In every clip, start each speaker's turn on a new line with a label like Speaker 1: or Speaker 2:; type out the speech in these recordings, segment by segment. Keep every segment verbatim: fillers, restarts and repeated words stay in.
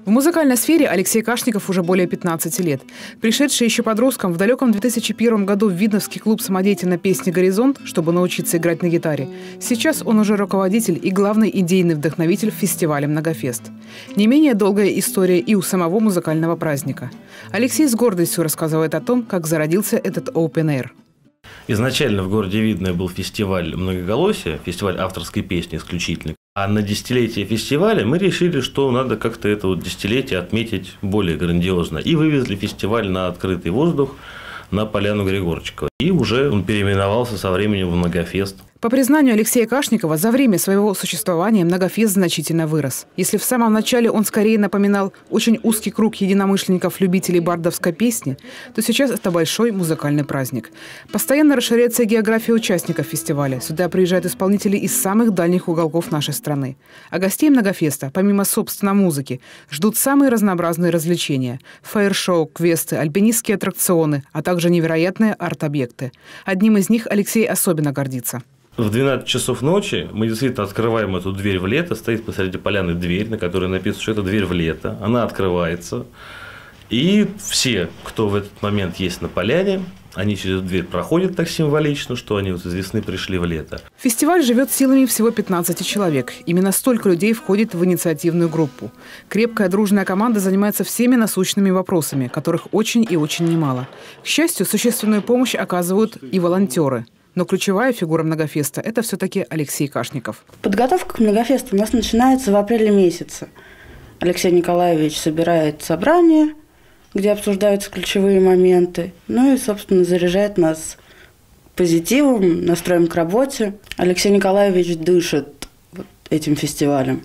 Speaker 1: В музыкальной сфере Алексей Кашников уже более пятнадцати лет. Пришедший еще подростком в далеком две тысячи первом году в Видновский клуб самодеятельной песни «Горизонт», чтобы научиться играть на гитаре, сейчас он уже руководитель и главный идейный вдохновитель фестиваля «Многофест». Не менее долгая история и у самого музыкального праздника. Алексей с гордостью рассказывает о том, как зародился этот Open Air.
Speaker 2: Изначально в городе Видное был фестиваль многоголосия, фестиваль авторской песни исключительно. А на десятилетие фестиваля мы решили, что надо как-то это вот десятилетие отметить более грандиозно. И вывезли фестиваль на открытый воздух, на поляну Григорчикова. И уже он переименовался со временем в «Многофест».
Speaker 1: По признанию Алексея Кашникова, за время своего существования «Многофест» значительно вырос. Если в самом начале он скорее напоминал очень узкий круг единомышленников-любителей бардовской песни, то сейчас это большой музыкальный праздник. Постоянно расширяется география участников фестиваля. Сюда приезжают исполнители из самых дальних уголков нашей страны. А гостей «Многофеста», помимо, собственно, музыки, ждут самые разнообразные развлечения – фаер-шоу, квесты, альпинистские аттракционы, а также невероятные арт-объекты. Одним из них Алексей особенно гордится.
Speaker 2: В двенадцать часов ночи мы действительно открываем эту дверь в лето. Стоит посреди поляны дверь, на которой написано, что это дверь в лето. Она открывается. И все, кто в этот момент есть на поляне, они через дверь проходят так символично, что они вот из весны пришли в лето.
Speaker 1: Фестиваль живет силами всего пятнадцати человек. Именно столько людей входит в инициативную группу. Крепкая дружная команда занимается всеми насущными вопросами, которых очень и очень немало. К счастью, существенную помощь оказывают и волонтеры. Но ключевая фигура «Многофеста» – это все-таки Алексей Кашников.
Speaker 3: Подготовка к «Многофесту» у нас начинается в апреле месяце. Алексей Николаевич собирает собрание, где обсуждаются ключевые моменты. Ну и, собственно, заряжает нас позитивом, настроем к работе. Алексей Николаевич дышит вот этим фестивалем.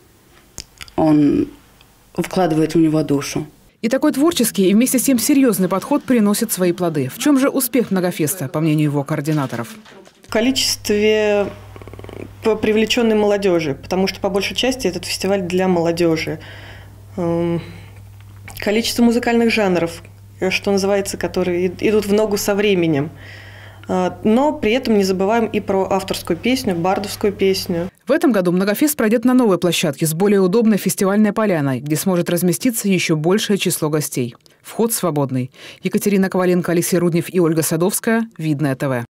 Speaker 3: Он вкладывает в него душу.
Speaker 1: И такой творческий и вместе с тем серьезный подход приносит свои плоды. В чем же успех «Многофеста», по мнению его координаторов?
Speaker 4: В количестве привлеченной молодежи, потому что по большей части этот фестиваль для молодежи. Количество музыкальных жанров, что называется, которые идут в ногу со временем. Но при этом не забываем и про авторскую песню, бардовскую песню.
Speaker 1: В этом году «Многофест» пройдет на новой площадке с более удобной фестивальной поляной, где сможет разместиться еще большее число гостей. Вход свободный. Екатерина Коваленко, Алексей Руднев и Ольга Садовская. Видное ТВ.